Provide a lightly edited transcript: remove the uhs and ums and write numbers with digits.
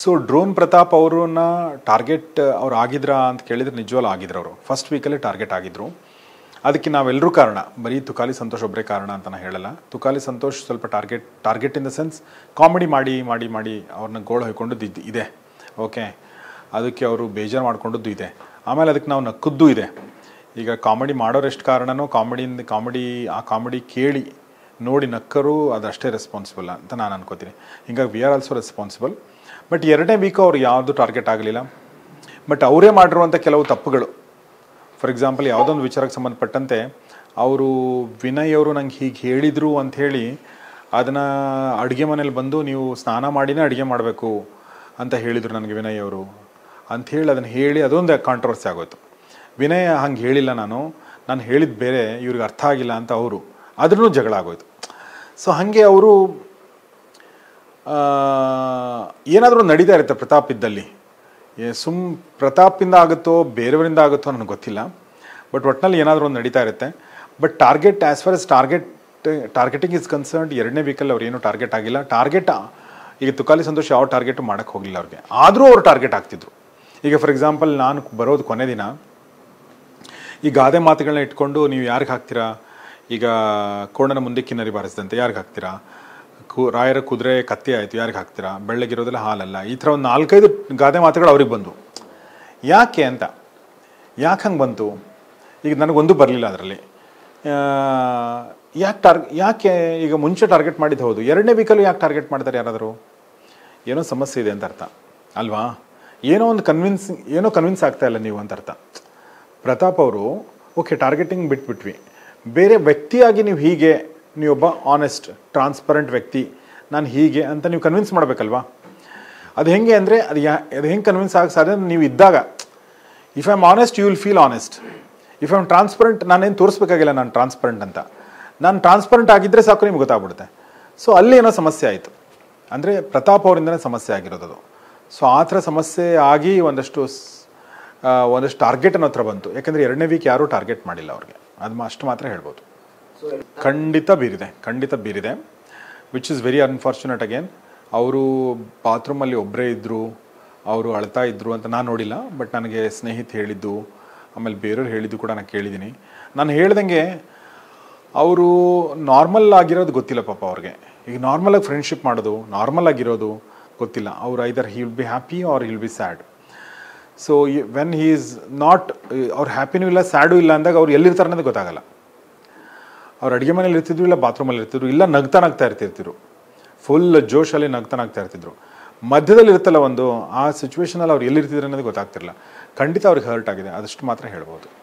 So drone Pratap ಅವ್ರನ್ನ target ಅವ್ರು ಆಗಿದ್ರಾ ಅಂತ ಕೇಳಿದ್ರೆ ನಿಜವಲ್ಲ ಆಗಿದ್ರು ಅವರು ಫಸ್ಟ್ ವೀಕಲ್ಲೇ ಟಾರ್ಗೆಟ್ ಆಗಿದ್ರು. ಅದಕ್ಕೆ ನಾವೆಲ್ಲರೂ ಕಾರಣ, ಬರೀ ತುಕಾಲಿ ಸಂತೋಷ್ ಒಬ್ಬರೇ ಕಾರಣ ಅಂತ ನಾನು ಹೇಳಲ್ಲ. ತುಕಾಲಿ ಸಂತೋಷ್ ಸ್ವಲ್ಪ target in the sense comedy ಮಾಡಿ ಮಾಡಿ ಮಾಡಿ ಅವ್ರನ್ನ ಗೋಳು ಹೊಯ್ಕೊಂಡದ್ದು ಇದೆ. ಓಕೆ, ಅದಕ್ಕೆ ಅವರು ಬೇಜಾರು ಮಾಡ್ಕೊಂಡದ್ದು ಇದೆ. ಆಮೇಲೆ ಅದಕ್ಕೆ ನಾವು ನಕ್ಕದ್ದು ಇದೆ. ಈಗ ಕಾಮಿಡಿ ಮಾಡೋರು ಎಷ್ಟು ಕಾರಣನೋ ಆ ಕಾಮಿಡಿ ಕೇಳಿ ನೋಡಿ ನಕ್ಕರು ಅದಷ್ಟೇ ರೆಸ್ಪಾನ್ಸಿಬಲ್ ಅಂತ ನಾನು ಅನ್ಕೋತೀನಿ. ಹಿಂಗಾಗಿ we are also responsible. But 2ನೇ ವೀಕು ಅವ್ರು ಯಾವುದು ಟಾರ್ಗೆಟ್ ಆಗಲಿಲ್ಲ. ಬಟ್ ಅವರೇ ಮಾಡಿರುವಂಥ ಕೆಲವು ತಪ್ಪುಗಳು, ಫಾರ್ ಎಕ್ಸಾಂಪಲ್ ಯಾವುದೊಂದು ವಿಚಾರಕ್ಕೆ ಸಂಬಂಧಪಟ್ಟಂತೆ ಅವರು ವಿನಯ್ ಅವರು ನಂಗೆ ಹೀಗೆ ಹೇಳಿದರು ಅಂಥೇಳಿ ಅದನ್ನು ಅಡುಗೆ ಮನೇಲಿ ಬಂದು ನೀವು ಸ್ನಾನ ಮಾಡಿನೇ ಅಡುಗೆ ಮಾಡಬೇಕು ಅಂತ ಹೇಳಿದರು ನನಗೆ ವಿನಯ್ ಅವರು ಅಂಥೇಳಿ ಅದನ್ನು ಹೇಳಿ ಅದೊಂದು ಕಾಂಟ್ರವರ್ಸಿ ಆಗೋಯ್ತು. ವಿನಯ್ ಹಂಗೆ ಹೇಳಿಲ್ಲ, ನಾನು ಹೇಳಿದ್ದು ಬೇರೆ, ಇವ್ರಿಗೆ ಅರ್ಥ ಆಗಿಲ್ಲ ಅಂತ ಅವರು, ಆದ್ರೂ ಜಗಳ ಆಗೋಯ್ತು. ಸೊ ಹಾಗೆ ಅವರು ಏನಾದರೂ ನಡೀತಾ ಇರುತ್ತೆ ಪ್ರತಾಪ್ ಇದ್ದಲ್ಲಿ. ಪ್ರತಾಪಿಂದ ಆಗುತ್ತೋ ಬೇರೆಯವರಿಂದ ಆಗುತ್ತೋ ನನಗೆ ಗೊತ್ತಿಲ್ಲ. ಬಟ್ ಒಟ್ಟಿನಲ್ಲಿ ಏನಾದರೂ ಒಂದು ನಡೀತಾ ಇರುತ್ತೆ. But target as far as targeting is concerned 2ನೇ ವೀಕಲ್ಲಿ ಅವ್ರು ಏನೂ ಟಾರ್ಗೆಟ್ ಆಗಿಲ್ಲ. ಈಗ ತುಕಾಲಿ ಸಂತೋಷ್ ಯಾವ ಟಾರ್ಗೆಟು ಮಾಡೋಕ್ಕೆ ಹೋಗಲಿಲ್ಲ ಅವ್ರಿಗೆ, ಆದರೂ ಅವ್ರು ಟಾರ್ಗೆಟ್ ಆಗ್ತಿದ್ರು. ಈಗ ಫಾರ್ ಎಕ್ಸಾಂಪಲ್ ನಾನು ಬರೋದು ಕೊನೆ ದಿನ ಈ ಗಾದೆ ಮಾತುಗಳನ್ನ ಇಟ್ಕೊಂಡು ನೀವು ಯಾರಿಗೆ ಹಾಕ್ತೀರಾ, ಈಗ ಕೋಣನ ಮುಂದೆ ಕಿನ್ನರಿ ಬಾರಿಸಿದಂತೆ ಯಾರಿಗೆ ಹಾಕ್ತೀರಾ, ರಾಯರ ಕುದುರೆ ಕತ್ತಿ ಆಯಿತು ಯಾರಿಗೆ ಹಾಕ್ತೀರಾ, ಬೆಳ್ಳಗಿರೋದೆಲ್ಲ ಹಾಲಲ್ಲ, ಈ ಥರ ಒಂದು 4-5 ಗಾದೆ ಮಾತುಗಳು ಅವ್ರಿಗೆ ಬಂದು. ಯಾಕೆ ಹಂಗೆ ಬಂತು? ಈಗ ನನಗೊಂದು ಬರಲಿಲ್ಲ ಅದರಲ್ಲಿ. ಯಾಕೆ ಈಗ ಮುಂಚೆ ಟಾರ್ಗೆಟ್ ಮಾಡಿದ್ದು ಹೌದು, 2ನೇ ವೀಕಲ್ಲೂ ಯಾಕೆ ಟಾರ್ಗೆಟ್ ಮಾಡ್ತಾರೆ ಯಾರಾದರೂ? ಏನೋ ಸಮಸ್ಯೆ ಇದೆ ಅಂತ ಅರ್ಥ ಅಲ್ವಾ? ಏನೋ ಕನ್ವಿನ್ಸ್ ಆಗ್ತಾ ಇಲ್ಲ ನೀವು ಅಂತ ಅರ್ಥ. ಪ್ರತಾಪ್ ಅವರು ಓಕೆ ಟಾರ್ಗೆಟಿಂಗ್ ಬಿಟ್ಬಿಟ್ವಿ, ಬೇರೆ ವ್ಯಕ್ತಿಯಾಗಿ ನೀವೊಬ್ಬ ಆನೆಸ್ಟ್ ಟ್ರಾನ್ಸ್ಪರೆಂಟ್ ವ್ಯಕ್ತಿ, ನಾನು ಹೀಗೆ ಅಂತ ನೀವು ಕನ್ವಿನ್ಸ್ ಮಾಡಬೇಕಲ್ವಾ? ಅದು ಹೆಂಗೆ ಅಂದರೆ ಅದು ಹೆಂಗೆ ಕನ್ವಿನ್ಸ್ ಆಗ ಸಾಧ್ಯ? ನೀವು ಇದ್ದಾಗ if I am honest you will feel honest. If I am transparent ನಾನೇನು ತೋರಿಸ್ಬೇಕಾಗಿಲ್ಲ ನಾನು ಟ್ರಾನ್ಸ್ಪರೆಂಟ್ ಅಂತ. ನಾನು ಟ್ರಾನ್ಸ್ಪರೆಂಟ್ ಆಗಿದ್ದರೆ ಸಾಕು ನಿಮ್ಗೆ ಗೊತ್ತಾಗ್ಬಿಡುತ್ತೆ. ಸೊ ಅಲ್ಲಿ ಏನೋ ಸಮಸ್ಯೆ ಆಯಿತು, ಅಂದರೆ ಪ್ರತಾಪ್ ಅವರಿಂದನೇ ಸಮಸ್ಯೆ ಆಗಿರೋದು. ಸೊ ಆ ಥರ ಸಮಸ್ಯೆ ಆಗಿ ಒಂದಷ್ಟು ಟಾರ್ಗೆಟ್ ಅನ್ನೋ ಹತ್ರ ಬಂತು. ಯಾಕೆಂದರೆ 2ನೇ ವೀಕ್ ಯಾರೂ ಟಾರ್ಗೆಟ್ ಮಾಡಿಲ್ಲ ಅವ್ರಿಗೆ, ಅದು ಅಷ್ಟು ಮಾತ್ರ ಹೇಳ್ಬೋದು. ಖಂಡಿತ ಬೀರಿದೆ which is very unfortunate. Again ಅವರು ಬಾತ್ರೂಮಲ್ಲಿ ಒಬ್ಬರೇ ಇದ್ದರು, ಅವರು ಅಳ್ತಾ ಇದ್ದರು ಅಂತ ನಾನು ನೋಡಿಲ್ಲ. ಬಟ್ ನನಗೆ ಸ್ನೇಹಿತ ಹೇಳಿದ್ದು, ಆಮೇಲೆ ಬೇರೆಯವ್ರು ಹೇಳಿದ್ದು ಕೂಡ ನಾನು ಕೇಳಿದ್ದೀನಿ. ನಾನು ಹೇಳ್ದಂಗೆ ಅವರು ನಾರ್ಮಲ್ ಆಗಿರೋದು ಗೊತ್ತಿಲ್ಲ ಪಾಪ ಅವ್ರಿಗೆ. ಈಗ ನಾರ್ಮಲಾಗಿ ಫ್ರೆಂಡ್ಶಿಪ್ ಮಾಡೋದು, ನಾರ್ಮಲ್ ಆಗಿರೋದು ಗೊತ್ತಿಲ್ಲ. ಅವ್ರು either he will be happy or he will be sad. So when he is not, ಅವ್ರು ಹ್ಯಾಪಿನೂ ಇಲ್ಲ ಸ್ಯಾಡೂ ಇಲ್ಲ ಅಂದಾಗ ಅವ್ರು ಎಲ್ಲಿರ್ತಾರೆ ಅನ್ನೋದು ಗೊತ್ತಾಗಲ್ಲ. ಅವ್ರು ಅಡುಗೆ ಮನೇಲಿ ಇರ್ತಿದ್ರು, ಇಲ್ಲ ಬಾತ್ರೂಮಲ್ಲಿ ಇರ್ತಿದ್ರು, ಇಲ್ಲ ನಗ್ತಾ ಇರ್ತಿದ್ರು, ಫುಲ್ ಜೋಶಲ್ಲಿ ನಗ್ತಾ ಇರ್ತಿದ್ರು. ಮಧ್ಯದಲ್ಲಿ ಇರುತ್ತಲ್ಲ ಒಂದು ಆ ಸಿಚುವೇಶನಲ್ಲಿ ಅವ್ರು ಎಲ್ಲಿರ್ತಿದ್ರು ಅನ್ನೋದು ಗೊತ್ತಾಗ್ತಿರಲಿಲ್ಲ. ಖಂಡಿತ ಅವ್ರಿಗೆ ಹರ್ಟ್ ಆಗಿದೆ, ಅದಷ್ಟು ಮಾತ್ರ ಹೇಳ್ಬೋದು.